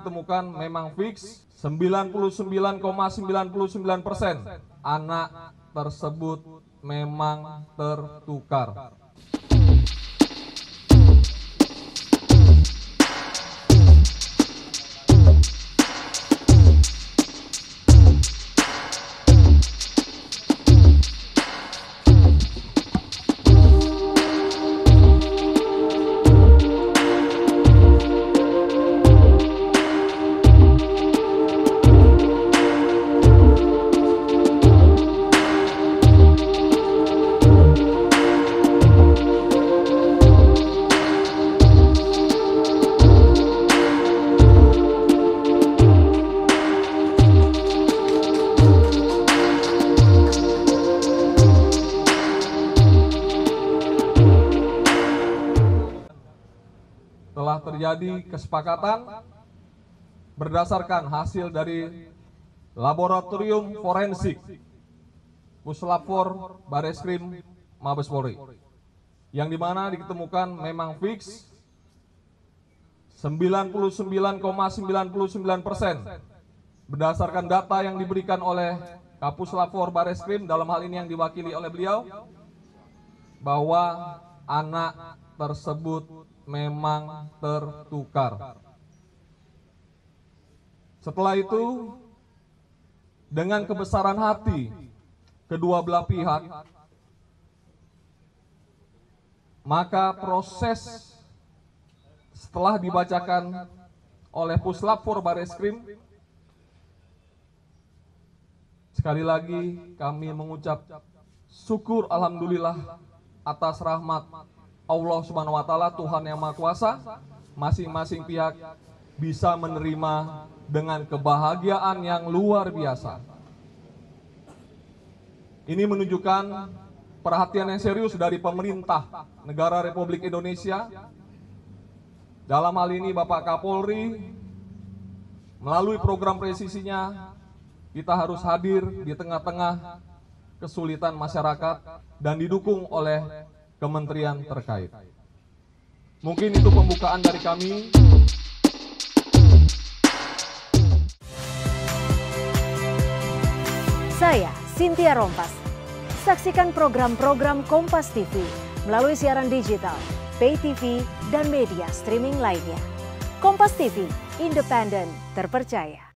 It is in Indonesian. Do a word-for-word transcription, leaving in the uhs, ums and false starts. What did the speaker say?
ditemukan memang fix sembilan puluh sembilan koma sembilan sembilan persen anak tersebut memang tertukar. Telah terjadi kesepakatan berdasarkan hasil dari laboratorium forensik Puslapfor Bareskrim Mabes Polri, yang dimana ditemukan memang fix sembilan puluh sembilan koma sembilan sembilan persen berdasarkan data yang diberikan oleh Kapuslapfor Bareskrim, dalam hal ini yang diwakili oleh beliau, bahwa anak tersebut memang tertukar. Setelah itu, dengan kebesaran hati kedua belah pihak, maka proses setelah dibacakan oleh Puslapfor Bareskrim, sekali lagi kami mengucap syukur alhamdulillah atas rahmat Allah Subhanahu wa taala, Tuhan yang Maha Kuasa, masing-masing pihak bisa menerima dengan kebahagiaan yang luar biasa. Ini menunjukkan perhatian yang serius dari pemerintah negara Republik Indonesia. Dalam hal ini Bapak Kapolri, melalui program presisinya, kita harus hadir di tengah-tengah kesulitan masyarakat dan didukung oleh kementerian terkait. Mungkin itu pembukaan dari kami. Saya Cynthia Rompas. Saksikan program-program Kompas T V melalui siaran digital, pay T V, dan media streaming lainnya. Kompas T V, independen, terpercaya.